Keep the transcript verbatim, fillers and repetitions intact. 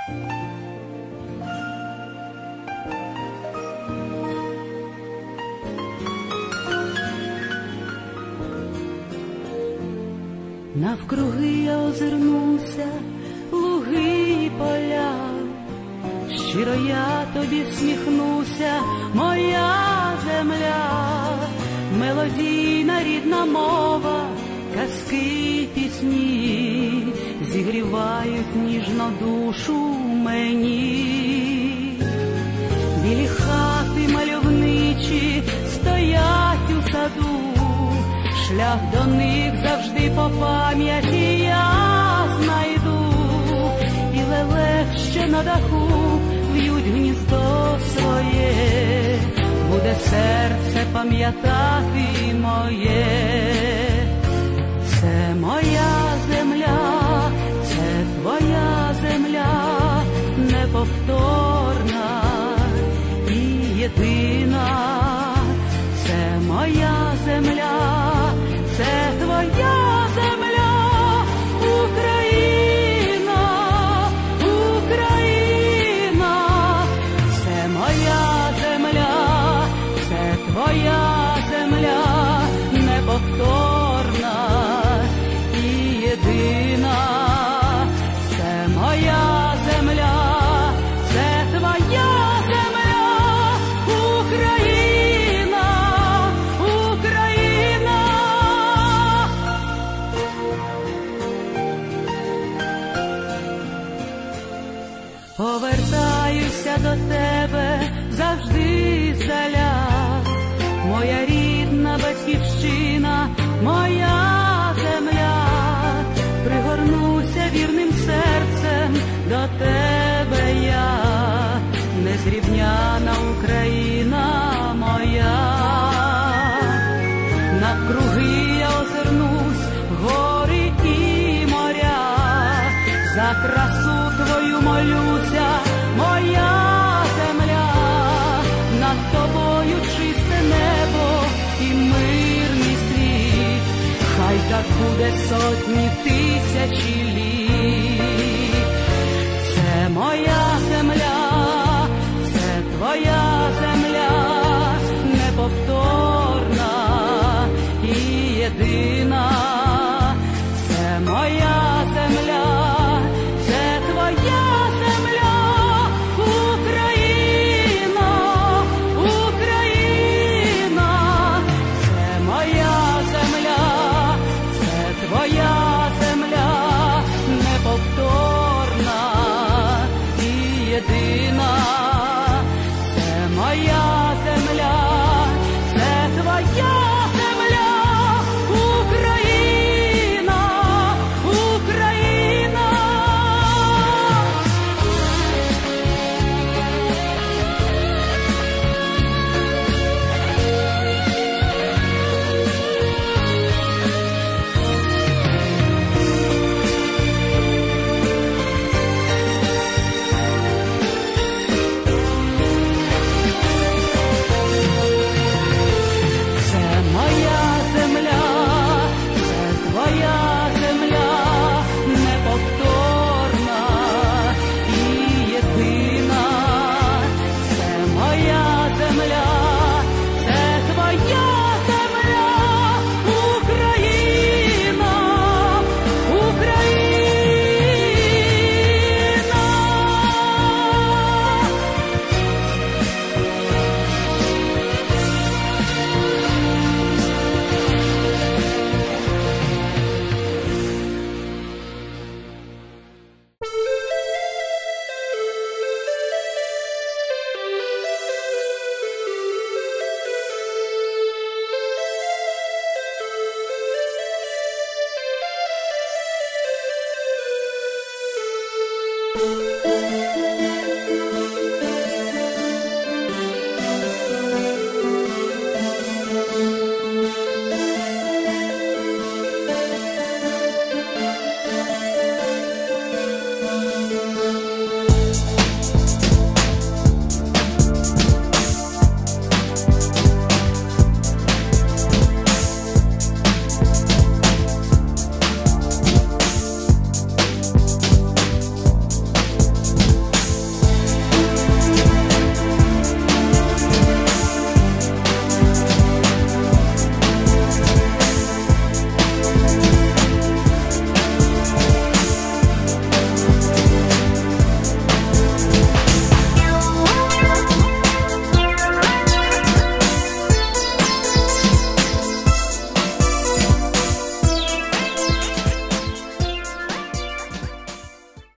Навкруги я озирнуся, луги і поля, щиро я тобі всміхнуся, моя земля, мелодійна рідна мова, казки, пісні зігрівають ніжно душу мені. Білі хати мальовничі стоять у саду, шлях до них завжди по пам'яті я знайду. І лелек, що на даху в'ють гніздо своє, буде серце пам'ятати моє. Це моя земля, це твоя земля, неповторна і єдина. Це моя земля, це твоя земля, Україна, Україна. Це моя земля, це твоя земля, неповторна і єдина. Це моя земля, це твоя земля, Україна, Україна. Повертаюся до тебе завжди здаля, моя рідна батьківщина, моя земля. Пригорнуся вірним серцем до тебе я, незрівняна Україна моя. Навкруги я озирнусь, гори і моря, за красу твою молюся, моя земля. Над тобою чисте небо і мирний світ, хай так буде сотні тисячі літ. Це моя земля, це твоя земля, неповторна і єдина. Це моя земля, це твоя земля, Україна, Україна. Це моя земля, це твоя земля, неповторна і єдина. Це моя земля, це твоя земля, Україна, Україна. Це моя земля, це твоя земля, неповторна і єдина. Це моя земля, це твоя земля, Україна, Україна. Thank you.